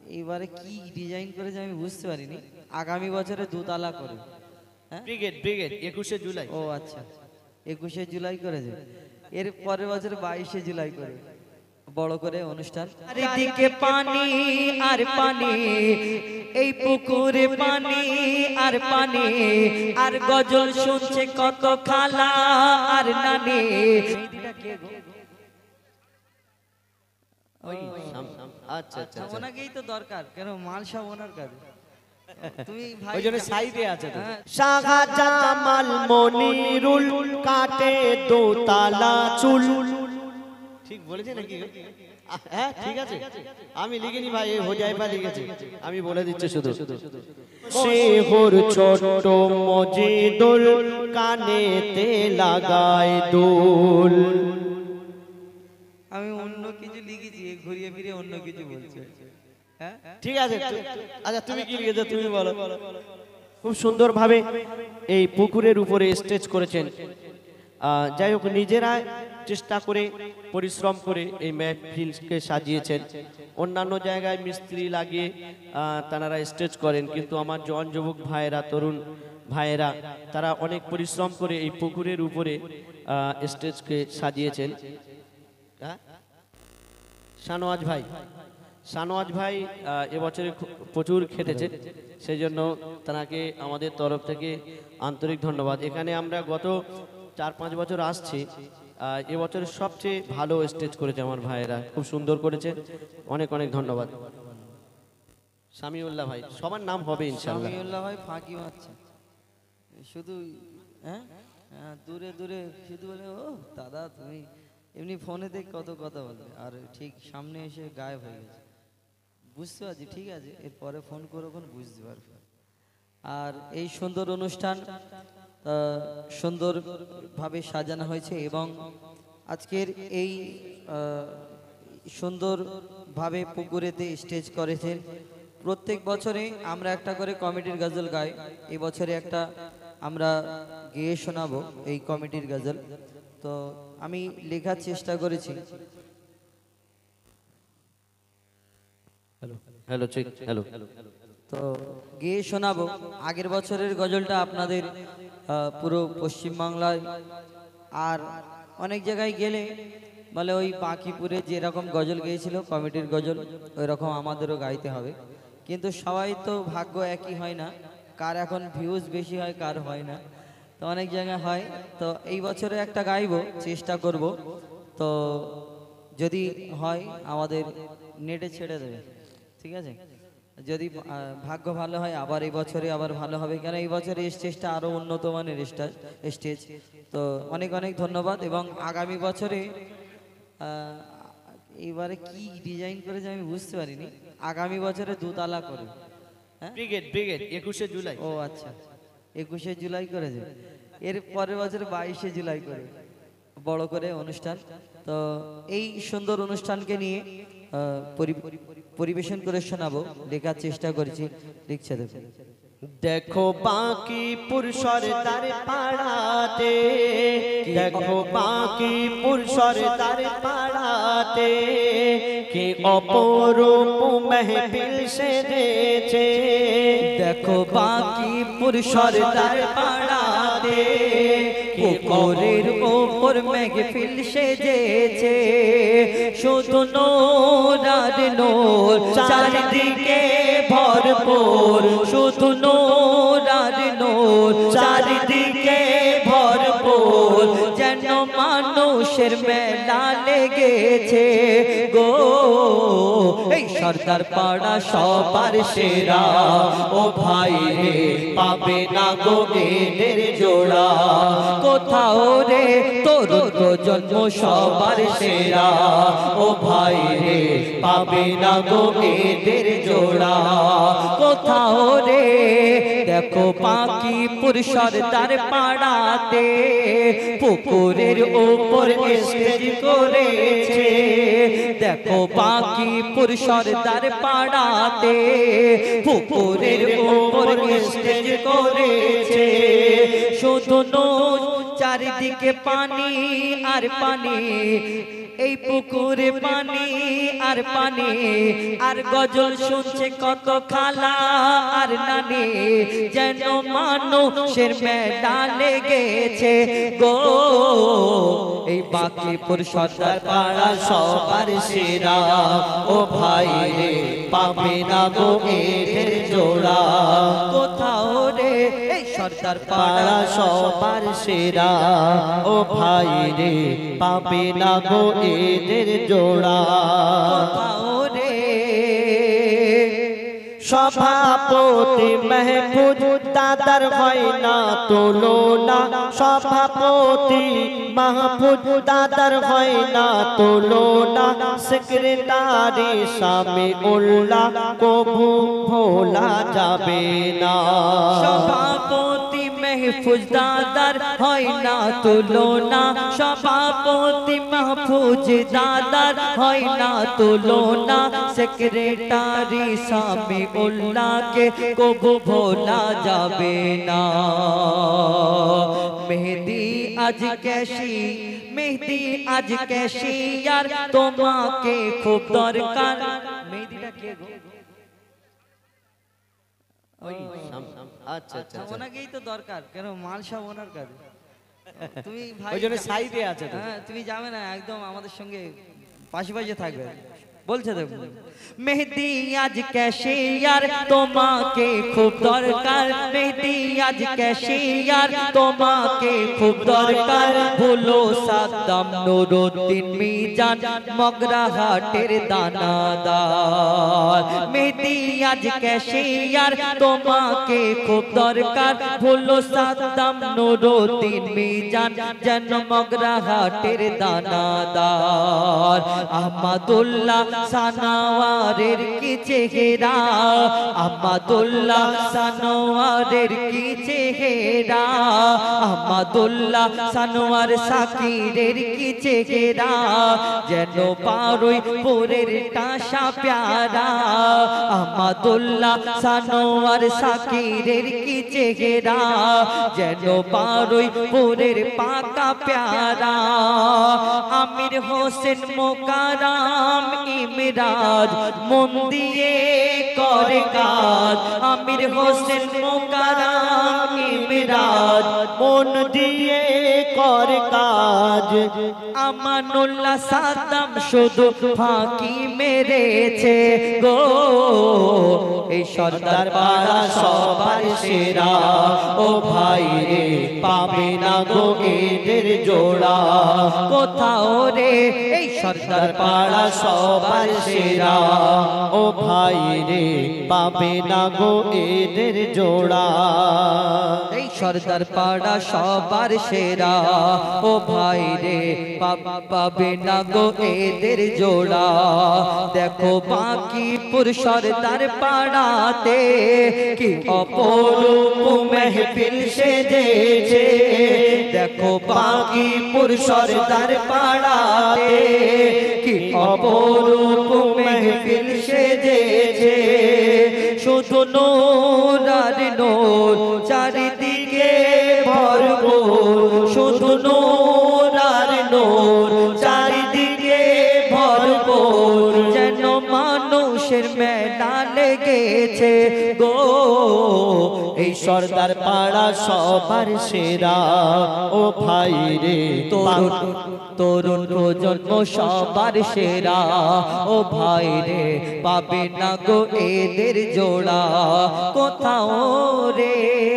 এবারে কি ডিজাইন করেছে আমি বুঝতে পারিনি। আগামী বছরে দুতলা করে। হ্যাঁ, ব্রিগেড ব্রিগেড 21শে জুলাই। ও আচ্ছা, 21শে জুলাই করেছে। এর পরের বছর 22শে জুলাই করে বড় করে অনুষ্ঠান। চারিদিকে পানি আর পানি, এই পুকুরে পানি আর পানি, আর গজল শুনছে কত খালা আর নানি। ওই আচ্ছা আচ্ছা, ওনাকেই তো দরকার, কেন মাল সব ওনার কাছে। তুমি ভাই ওই জন্য সাইডে আছে তো। হ্যাঁ। শাহজামাল মনিরুল কাটে দোতলা চুল। ঠিক বলেছে নাকি? হ্যাঁ ঠিক আছে, আমি লিখিনি ভাই, এই হোজাইফা লিখেছে, আমি বলে দিচ্ছি শুধু। শেহর ছোট মজিদুল কানেতে লাগায় দুল। আমি অন্য কিছু লিখেছি, ঘুরিয়ে ফিরে অন্য কিছু বলছে। হ্যাঁ ঠিক আছে, আচ্ছা তুমি কি লিখেছো তুমি বলো। খুব সুন্দর ভাবে এই পুকুরের উপরে স্টেজ করেছেন। যাই হোক, নিজেরা চেষ্টা করে পরিশ্রম করে এই মাহফিলকে সাজিয়েছেন। অন্যান্য জায়গায় মিস্ত্রি লাগিয়ে তারা স্টেজ করেন, কিন্তু আমার জওয়ান যুবক ভাইয়েরা, তরুণ ভাইয়েরা, তারা অনেক পরিশ্রম করে এই পুকুরের উপরে স্টেজকে সাজিয়েছেন। শানওয়াজ ভাই এবছরে প্রচুর খেটেছে, সেই জন্য তাকে আমাদের তরফ থেকে আন্তরিক ধন্যবাদ। এখানে আমরা গত 4-5 বছর আসছি, এবছরে সবচেয়ে ভালো স্টেজ করেছে আমার ভাইয়েরা, খুব সুন্দর করেছে, অনেক অনেক ধন্যবাদ। সামিউল্লাহ ভাই, সবার নাম হবে ইনশাআল্লাহ। সামিউল্লাহ ভাই ফাঁকি মারছে শুধু। হ্যাঁ হ্যাঁ, দূরে দূরে শুধু বলে ও দাদা তুমি, এমনি ফোনে দেখ কত কথা বলে, আর ঠিক সামনে এসে গায়েব হয়ে গেছে। বুঝতে পারছি, ঠিক আছে, এরপরে ফোন করে বুঝতে পারবে। আর এই সুন্দর অনুষ্ঠান সুন্দরভাবে সাজানো হয়েছে, এবং আজকের এই সুন্দরভাবে পুকুরেতে স্টেজ করেছেন। প্রত্যেক বছরে আমরা একটা করে কমিটির গজল গাই, এই বছরে একটা আমরা গেয়ে শোনাবো এই কমিটির গজল। তো আমি লেখার চেষ্টা করেছি। হ্যালো ঠিক, হ্যালো। তো গেয়ে শোনাবো। আগের বছরের গজলটা আপনাদের পুরো পশ্চিমবাংলায় আর অনেক জায়গায় গেলে বলে ওই বাঁকিপুরে যেরকম গজল গেয়েছিল কমিটির গজল, ওই রকম আমাদেরও গাইতে হবে। কিন্তু সবাই তো ভাগ্য একই হয় না, কার এখন ভিউজ বেশি হয়, কার হয় না, তো অনেক জায়গায় হয়। তো এই বছরে একটা গাইবো, চেষ্টা করব। তো যদি হয় আমাদের নেটে ছেড়ে দেবে, ঠিক আছে? যদি ভাগ্য ভালো হয় আবার এই বছরে আবার ভালো হবে, কেন এই বছরে স্টেজটা আরো উন্নত মানের স্টেজ। তো অনেক অনেক ধন্যবাদ। এবং আগামী বছরে এবারে কি ডিজাইন করেছে আমি বুঝতে পারিনি। আগামী বছরে দুতলা করে। হ্যাঁ, ব্রিগেড ব্রিগেড 21শে জুলাই। ও আচ্ছা, 21শে জুলাই করেছে। এর পরের বছর 22শে জুলাই করে বড় করে অনুষ্ঠান। তো এই সুন্দর অনুষ্ঠানকে নিয়ে পরিবেশন করে শোনাবো, লেখার চেষ্টা করেছি, লিখছে দেখো। দেখো বাঁকিপুর সরদার পাড়াতে, দেখো বাঁকিপুর সরদার পাড়াতে, কি অপরূপ মেহফিল সেজেছে। দেখো বাঁকিপুর সরদার পাড়াতে, পুকুরের ওপর মেহফিল সেজেছে। শুধু নূর আর নূর, চারিদিকে ভরপুর। শুধু নূর আর নূর, চারিদিকে ভরপুর। যেন মানুষের মেলা লেগেছে গো। এই সরদার পাড়া সবার সেরা, ও ভাই রে পাবে না গো এদের জোড়া। কোথাও রে তোর জন্ম সবার সেরা, ও ভাই রে পাবে না গো এদের জোড়া। কোথাও রে দেখো বাঁকিপুর সরদার পাড়াতে, পুকুরের ওপর স্টেজ করেছে। দেখো বাঁকিপুর সরদার পাড়াতে, পুকুরের ওপর স্টেজ করেছে। শুধু চারিদিকে পানি আর পানি, এই পুকুরে পানি আর পানি আর গজল শুনছে কত খালা আর নানি যেন মানুষের মেলা লেগেছে গো এই বাঁকিপুর সর্দার পাড়া সবার সেরা ও ভাই রে পাবে না গো এদের জোড়া কোথাও রে এই সর্দার পাড়া সবার সেরা ও ভাই রে পাবে না গো এদের জোড়া কোথাও রে সভাপতি মেহফুজ দাদার হয় না তুলনা সভাপতি মাহফুজ দাদার হয় না তুলনা সেক্রেটারি সামিউল্লাহ কবু ভোলা যাবে না সভাপতি মেহফুজ দাদার হয় না তুলনা সভাপতি মাহফুজ দাদার হয় না তুলনা সেক্রেটারি সামিউল্লাহকে কবু ভোলা যাবে না মেহেদি আজ कैसी मेहदी आज कैसी यार তোমাকে খুব দরকার মেহেদিটা কে গো ওই আচ্ছা আচ্ছা ওনাকেই তো দরকার কেন মাল সব ওনার কাছে তুমি ভাই ওই জন্য সাইডে আছে তো হ্যাঁ তুমি যাবে না একদম আমাদের সঙ্গে পাশে পাশে থাকবে বলছে দেখো মেহেদি আজ कैसे यार তোমাকে খুব দরকার মেহেদি আজ कैसे यार তোমাকে খুব দরকার ভুলো সাদ্দাম নুরুদ্দিন মিজান মগরাহাটের দানাদার মেহেদি আজ कैसे यार তোমাকে খুব দরকার ভুলো সাদ্দাম নুরুদ্দিন মিজান যেন মগরাহাটের দানাদার আহমদুল্লাহ সানোয়ারের কি চেহারা আহমদুল্লাহ সানোয়ারের কি চেহারা আহমদুল্লাহ সানোয়ার সাকিরের কি চেহারা যেন পারুই পুরের টাসা প্যারা আহমদুল্লাহ সানোয়ার সাকিরের কি চেহারা যেন পারুই পুরের পাকা প্যারা আমির হোসেন মোকারাম ইমরাজ মন দিয়ে করে কাজ আমির হোসেন মোকারাম ইমরাজ মন দিয়ে করে কাজ আমানুল্লাহ সাদ্দাম শুধু ফাঁকি মেরেছে গো এই সর্দার পাড়া সবার সেরা ও ভাই রে পাবে না গো এদের জোড়া কোথাও রে এই সর্দার পাড়া সবার সেরা ও ভাই রে পাবে না গো এদের জোড়া এই সর্দার পাড়া সবার সেরা ও ভাই রে পাবে না গো এদের জোড়া দেখো বাঁকিপুর সর্দার পাড়াতে কি অপরূপ মেহফিল সেজেছে দেখো বাঁকিপুর সর্দার পাড়াতে কি অপরূপ মেহফিল সেজেছে শুধু নূর আর নূর চারিদিকে ভরপুর শুধু নূর আর নূর চারিদিকে ভরপুর যেন মানুষের মেলা লেগেছে গো এই সর্দার পাড়া সবার সেরা ও ভাই রে তরুণ প্রজন্ম সবার সেরা ও ভাই রে পাবে না গো এদের জোড়া কোথাও রে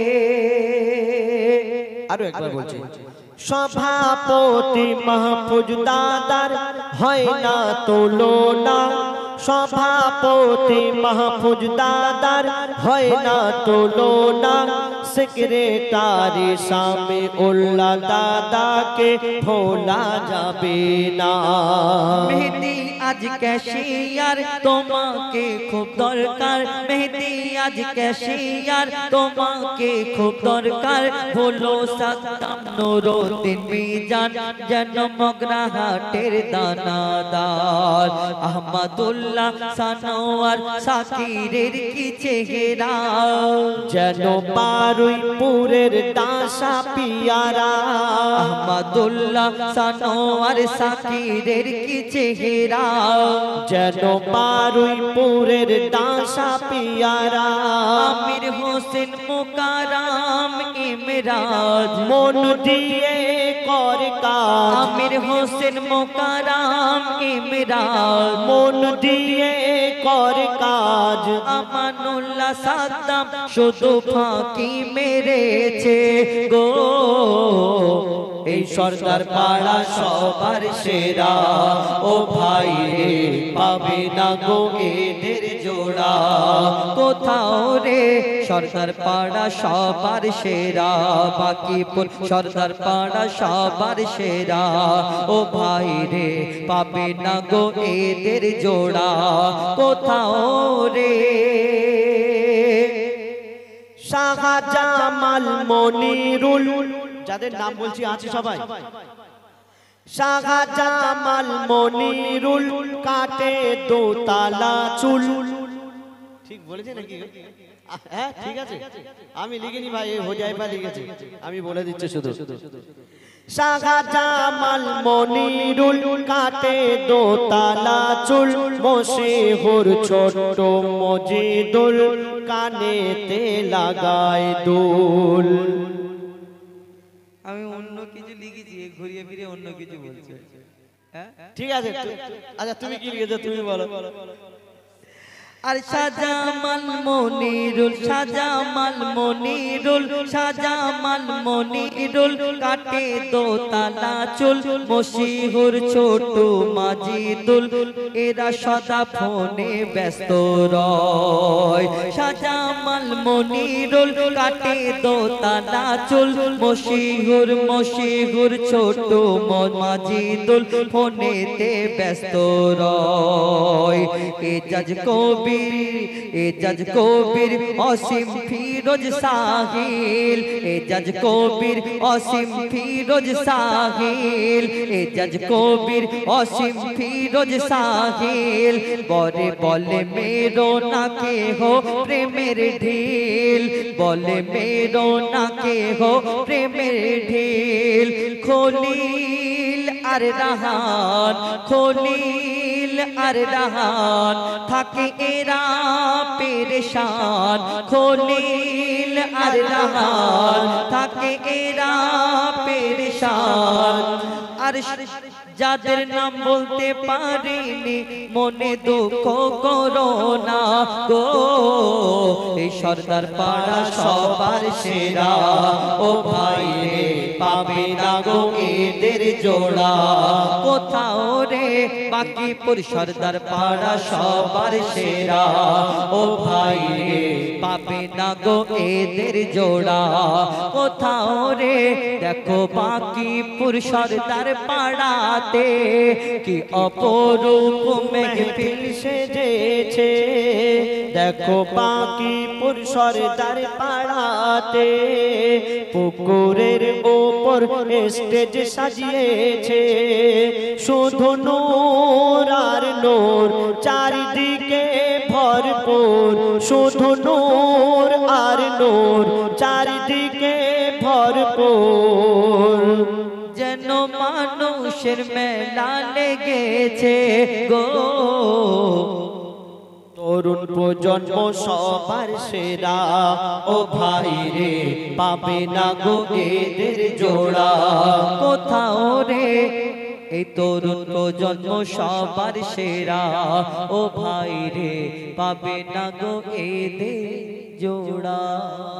আরো একবার বলছি সভাপতি মাহফুজ দাদার হয় না তুলনা সভাপতি মাহফুজ দাদার হয় না তুলনা সেক্রেটারি সামিউল্লাহ দাদাকে ভোলা যাবে না মেহেদি আজ ক্যাশিয়ার তোমাকে খুব দরকার মেহেদি আজ ক্যাশিয়ার তোমাকে খুব দরকার বলো সাদ্দাম নুরুদ্দিন মিজান যেন মগরাহাটের দানাদার আহমদুল্লাহ সানোয়ার সাকিরের কি চেহারা যেন বারুইপুরের দাসা পিয়ারা আহমদুল্লাহ সানোয়ার সাকিরের কি চেহারা যেন বারুইপুরের দাসা পিয়ারা আমির হোসেন মুকারাম ইমরাজ মন দিয়ে কর কাজ আমির হোসেন মুকারাম ইমরাজ মন দিয়ে কর কাজ আমানুল্লাহ সাদ্দাম শুধু ফাঁকি মেরেছে গো এই সরদার পাড়া সবার সেরা ও ভাই রে পাবে না গো এদের জোড়া কোথাও রে সরদার পাড়া সবার সেরা বাকিপুর সরদার পাড়া সবার সেরা ও ভাই রে পাবে না গো এদের জোড়া কোথাও রে শাহজামাল মনিরুল যাদের নাম বলছি আছে সবাই শাহজামাল মনিরুল কাটে দোতালা চুল ঠিক বলেছে নাকি হ্যাঁ ঠিক আছে আমি লিখিনি ভাই হোজাইফা লিখেছে আমি বলে দিচ্ছি শুধু শাহজামাল মনিরুল কাটে দোতালা চুল মশহুর ছোট মজিদুল কানেতে লাগায় দুল আমি অন্য কিছু লিখেছি ঘুরিয়ে ফিরে অন্য কিছু বলছে হ্যাঁ ঠিক আছে আচ্ছা তুমি কি লিখেছো তুমি বলো আর শাহজামাল মনিরুল শাহজামাল মনিরুল শাহজামাল মনিরুল কাটে দোতালা চুল মশহুর ছোট মাজিদুল এরা সদা ফোনে ব্যস্ত রয় শাহজামাল মনিরুল কাটে দোতালা চুল মশহুর ছোট মাজিদুল ফোনেতে ব্যস্ত রয় এজাজ এজাজ কবির অসীম ফিরোজ সাহিল এজাজ কবির অসীম ফিরোজ সাহিল এজাজ কবির অসীম ফিরোজ সাহিল বরে বলে মেরো না কে হো প্রেমের ঢিল বলে মেরো না কে হো প্রেমের ঢিল খলিল আর রাহান খলিল আর রাহান থাকে এরা পেরেশান খলিল আর রাহান থাকে এরা পেরেশান আর যাদের নাম বলতে পারিনি মনে দুঃখ করো না গো এই সরদার পাড়া সবার সেরা ও ভাই রে পাবে না গো এদের জোড়া কোথাও রে বাকিপুর সরদার পাড়া সবার সেরা ও ভাই রে পাবে না গো এদের জোড়া কোথাও রে দেখো বাকিপুর সরদার পাড়াতে কি অপরূপ মেহফিল সেজেছে দেখো বাকিপুর সরদার পাড়াতে পুকুরের ওপর স্টেজ সাজিয়েছে শুধু নূর আর নূর চারিদিকে ভরপুর শুধু নূর আর নূর চারিদিকে ভরপুর যেন মানুষের মেলা লেগেছে গো তরুণ প্রজন্ম সবার সেরা ও ভাই রে পাবে না গো এদের জোড়া কোথাও রে এই তরুণ প্রজন্ম সবার সেরা ও ভাই রে পাবে না গো এদের জোড়া।